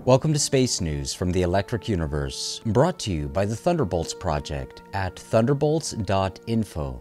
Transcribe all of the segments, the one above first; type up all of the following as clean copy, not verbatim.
Welcome to Space News from the Electric Universe, brought to you by the Thunderbolts project at thunderbolts.info.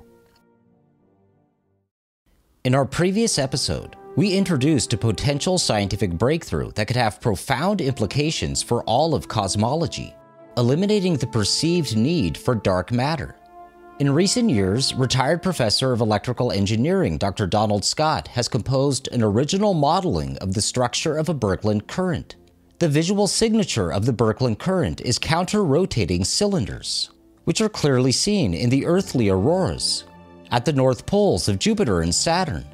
In our previous episode, we introduced a potential scientific breakthrough that could have profound implications for all of cosmology, eliminating the perceived need for dark matter. In recent years, retired professor of electrical engineering Dr. Donald Scott has composed an original modeling of the structure of a Birkeland Current. The visual signature of the Birkeland Current is counter-rotating cylinders, which are clearly seen in the earthly auroras, at the north poles of Jupiter and Saturn.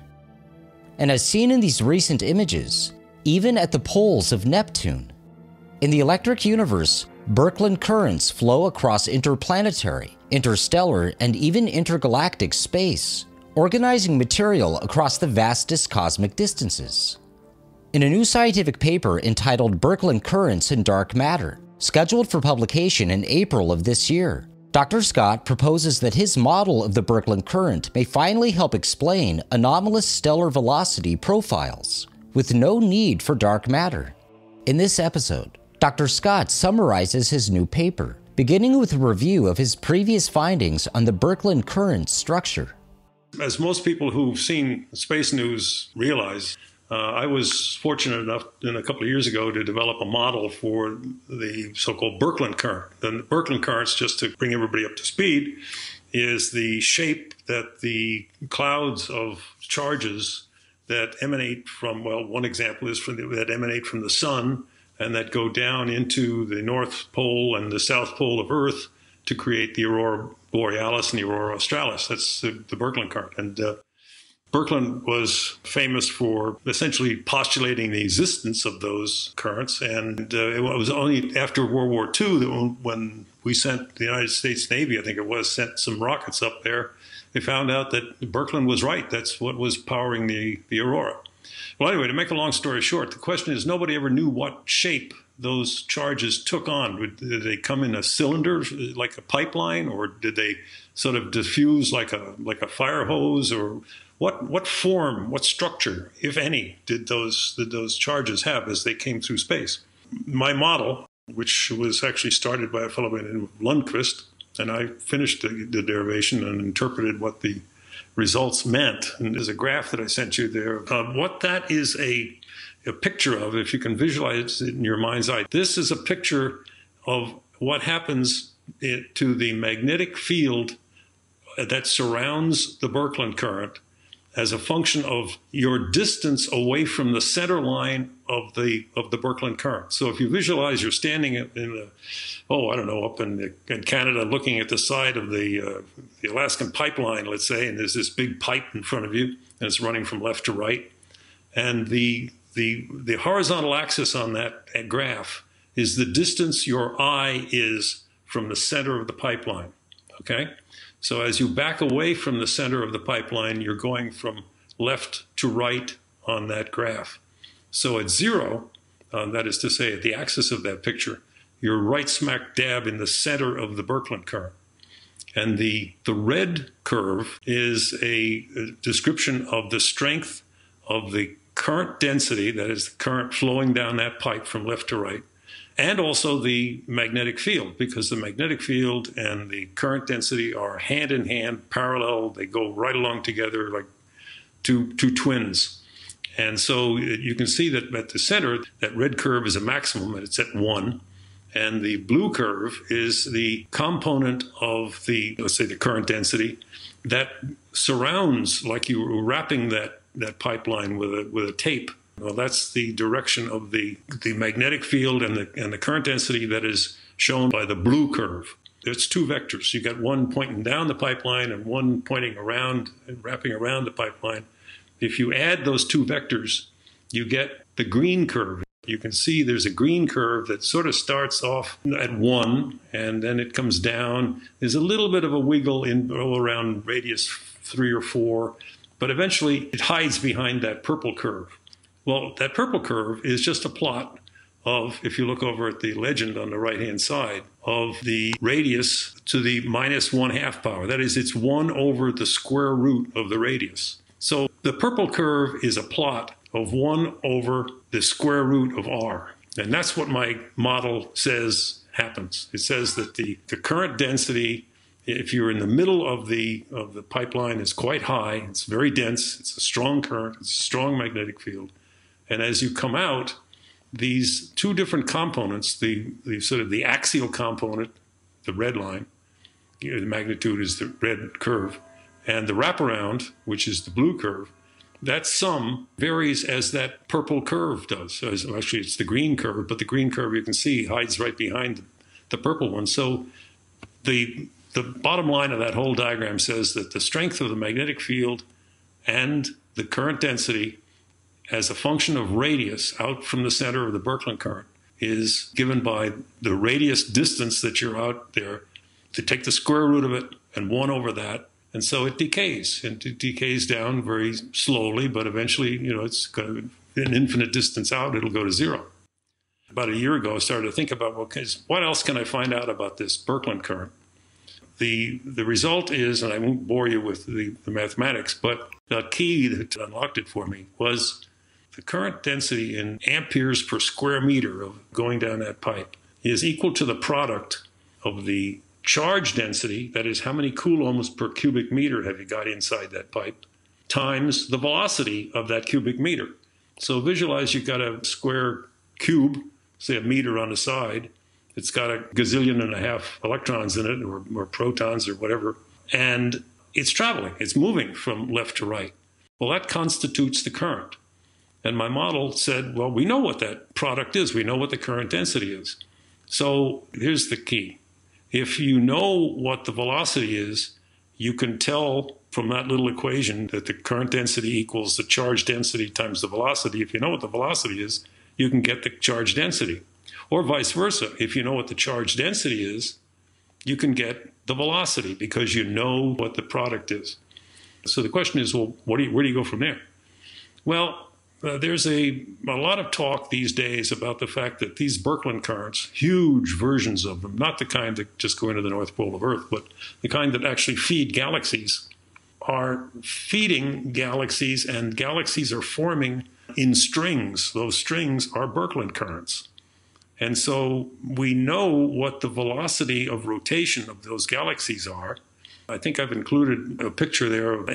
And as seen in these recent images, even at the poles of Neptune. In the electric universe, Birkeland currents flow across interplanetary, interstellar, and even intergalactic space, organizing material across the vastest cosmic distances. In a new scientific paper entitled Birkeland Currents and Dark Matter, scheduled for publication in April of this year, Dr. Scott proposes that his model of the Birkeland Current may finally help explain anomalous stellar velocity profiles, with no need for dark matter. In this episode, Dr. Scott summarizes his new paper, beginning with a review of his previous findings on the Birkeland Current structure. As most people who've seen space news realize, I was fortunate enough a couple of years ago to develop a model for the so-called Birkeland Current. And the Birkeland Currents, just to bring everybody up to speed, is the shape that the clouds of charges that emanate from, well, one example is that emanate from the sun and that go down into the North Pole and the South Pole of Earth to create the aurora borealis and the aurora australis. That's the Birkeland Current. And Birkeland was famous for essentially postulating the existence of those currents. And it was only after World War II that when we sent the United States Navy, I think it was, sent some rockets up there, they found out that Birkeland was right. That's what was powering the aurora. Well, anyway, to make a long story short, the question is nobody ever knew what shape those charges took on. Did they come in a cylinder like a pipeline, or did they sort of diffuse like a fire hose, or what form, what structure, if any, did those charges have as they came through space? My model, which was actually started by a fellow named Lundquist, and I finished the derivation and interpreted what the results meant. And there's a graph that I sent you there. What that is a picture of, if you can visualize it in your mind's eye, this is a picture of what happens to the magnetic field that surrounds the Birkeland current as a function of your distance away from the center line of the Birkeland current. So if you visualize you're standing in up in Canada looking at the side of the Alaskan pipeline, let's say, and there's this big pipe in front of you, and it's running from left to right. And the horizontal axis on that graph is the distance your eye is from the center of the pipeline, okay? So as you back away from the center of the pipeline, you're going from left to right on that graph. So at zero, that is to say at the axis of that picture, you're right smack dab in the center of the Birkeland current. And the red curve is a description of the strength of the current density, that is the current flowing down that pipe from left to right, and also the magnetic field, because the magnetic field and the current density are hand in hand, parallel. They go right along together like two twins. And so you can see that at the center, that red curve is a maximum, and it's at 1. And the blue curve is the component of the, let's say, the current density that surrounds, like you were wrapping that pipeline with a tape. Well, that's the direction of the magnetic field and the current density that is shown by the blue curve. It's two vectors. You got one pointing down the pipeline and one pointing around and wrapping around the pipeline. If you add those two vectors, you get the green curve. You can see there's a green curve that sort of starts off at 1, and then it comes down. There's a little bit of a wiggle in around radius 3 or 4, but eventually it hides behind that purple curve. Well, that purple curve is just a plot of, if you look over at the legend on the right-hand side, of the radius to the -1/2 power. That is, it's 1 over the square root of the radius. So the purple curve is a plot of 1 over the square root of r. And that's what my model says happens. It says that the current density, if you're in the middle of the pipeline, is quite high. It's very dense. It's a strong current. It's a strong magnetic field. And as you come out, these two different components, the sort of the axial component, the red line, the magnitude is the red curve, and the wraparound, which is the blue curve, that sum varies as that purple curve does. Actually, it's the green curve, but the green curve you can see hides right behind the purple one. So the bottom line of that whole diagram says that the strength of the magnetic field and the current density as a function of radius out from the center of the Birkeland current is given by the radius distance that you're out there, to take the square root of it and 1 over that. And so it decays, and it decays down very slowly, but eventually, it's an infinite distance out, it'll go to 0. About a year ago, I started to think about, what else can I find out about this Birkeland current? The result is, and I won't bore you with the mathematics, but the key that unlocked it for me was the current density in amperes per square meter of going down that pipe is equal to the product of the charge density, that is, how many coulombs per cubic meter have you got inside that pipe, times the velocity of that cubic meter. So visualize you've got a square cube, say a meter on the side. It's got a gazillion and a half electrons in it, or protons or whatever, and it's traveling. It's moving from left to right. Well, that constitutes the current. And my model said, well, we know what that product is. We know what the current density is. So here's the key. If you know what the velocity is, you can tell from that little equation that the current density equals the charge density times the velocity. If you know what the velocity is, you can get the charge density. Or vice versa. If you know what the charge density is, you can get the velocity because you know what the product is. So the question is, well, where do you go from there? Well, there's a lot of talk these days about the fact that these Birkeland currents, huge versions of them, not the kind that just go into the North Pole of Earth, but the kind that actually feed galaxies, are feeding galaxies, and galaxies are forming in strings. Those strings are Birkeland currents. And so we know what the velocity of rotation of those galaxies are. I think I've included a picture there of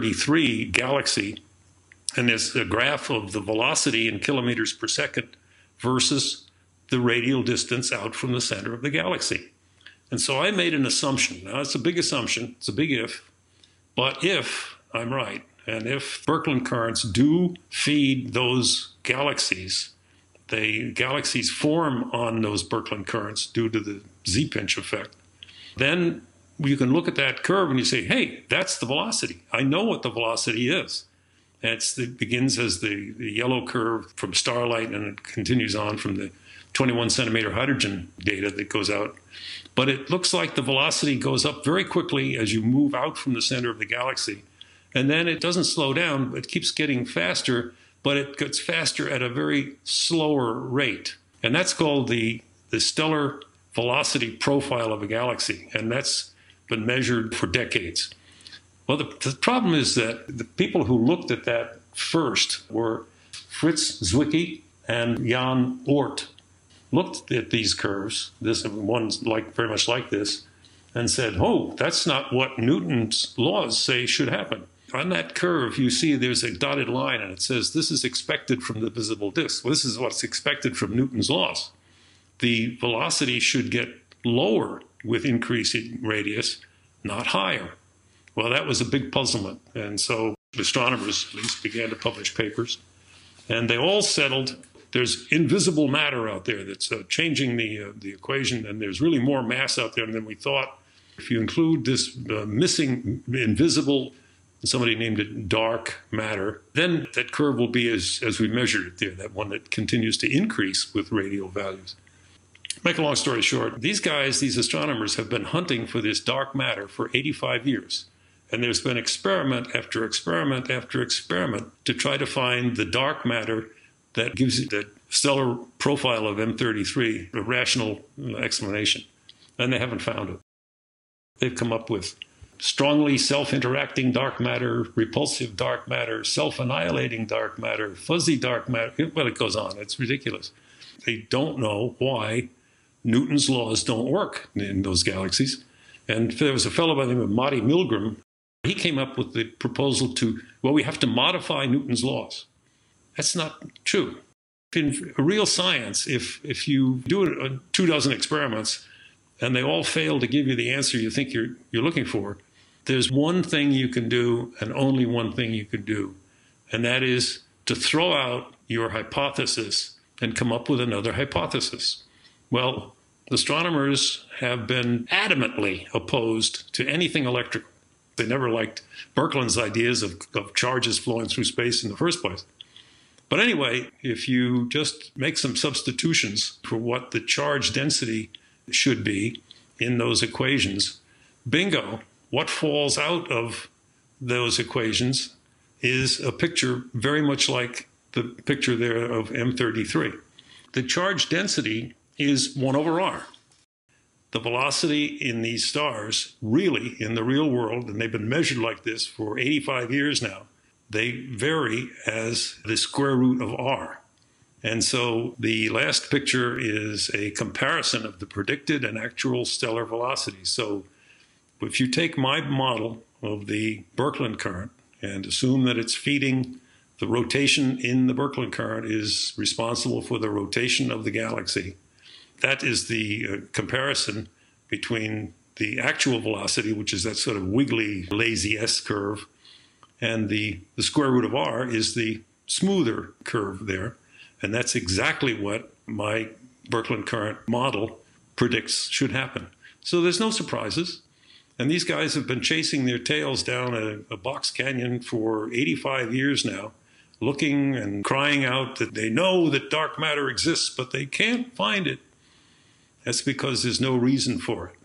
M33 galaxy, and there's a graph of the velocity in kilometers per second versus the radial distance out from the center of the galaxy. And so I made an assumption. Now, it's a big assumption. It's a big if. But if I'm right, and if Birkeland currents do feed those galaxies, the galaxies form on those Birkeland currents due to the Z-pinch effect, then you can look at that curve and you say, hey, that's the velocity. I know what the velocity is. It begins as the yellow curve from starlight, and it continues on from the 21 centimeter hydrogen data that goes out. But it looks like the velocity goes up very quickly as you move out from the center of the galaxy. And then it doesn't slow down, it keeps getting faster, but it gets faster at a very slower rate. And that's called the stellar velocity profile of a galaxy. And that's been measured for decades. Well, the problem is that the people who looked at that first were Fritz Zwicky and Jan Oort. Looked at these curves, this one's very much like this, and said, oh, that's not what Newton's laws say should happen. On that curve, you see there's a dotted line, and it says this is expected from the visible disk. Well, this is what's expected from Newton's laws. The velocity should get lower with increasing radius, not higher. Well, that was a big puzzlement, and so astronomers at least began to publish papers, and they all settled there's invisible matter out there that's changing the equation, and there's really more mass out there than we thought. If you include this missing invisible, somebody named it dark matter, then that curve will be as we measured it there, that one that continues to increase with radial values. Make a long story short, these guys, these astronomers, have been hunting for this dark matter for 85 years. And there's been experiment after experiment after experiment to try to find the dark matter that gives it that stellar profile of M33, a rational explanation. And they haven't found it. They've come up with strongly self-interacting dark matter, repulsive dark matter, self-annihilating dark matter, fuzzy dark matter. Well, it goes on. It's ridiculous. They don't know why Newton's laws don't work in those galaxies. And there was a fellow by the name of Marty Milgram. He came up with the proposal we have to modify Newton's laws. That's not true. In real science, if you do 24 experiments and they all fail to give you the answer you think you're looking for, there's one thing you can do and only one thing you can do. And that is to throw out your hypothesis and come up with another hypothesis. Well, astronomers have been adamantly opposed to anything electrical. They never liked Birkeland's ideas of charges flowing through space in the first place. But anyway, if you just make some substitutions for what the charge density should be in those equations, bingo, what falls out of those equations is a picture very much like the picture there of M33. The charge density is 1 over r. The velocity in these stars, really, in the real world, and they've been measured like this for 85 years now, they vary as the square root of r. And so the last picture is a comparison of the predicted and actual stellar velocities. So if you take my model of the Birkeland current and assume that it's feeding the rotation in the Birkeland current is responsible for the rotation of the galaxy, that is the comparison between the actual velocity, which is that sort of wiggly, lazy S curve, and the square root of r is the smoother curve there. And that's exactly what my Birkeland current model predicts should happen. So there's no surprises. And these guys have been chasing their tails down a box canyon for 85 years now, looking and crying out that they know that dark matter exists, but they can't find it. That's because there's no reason for it.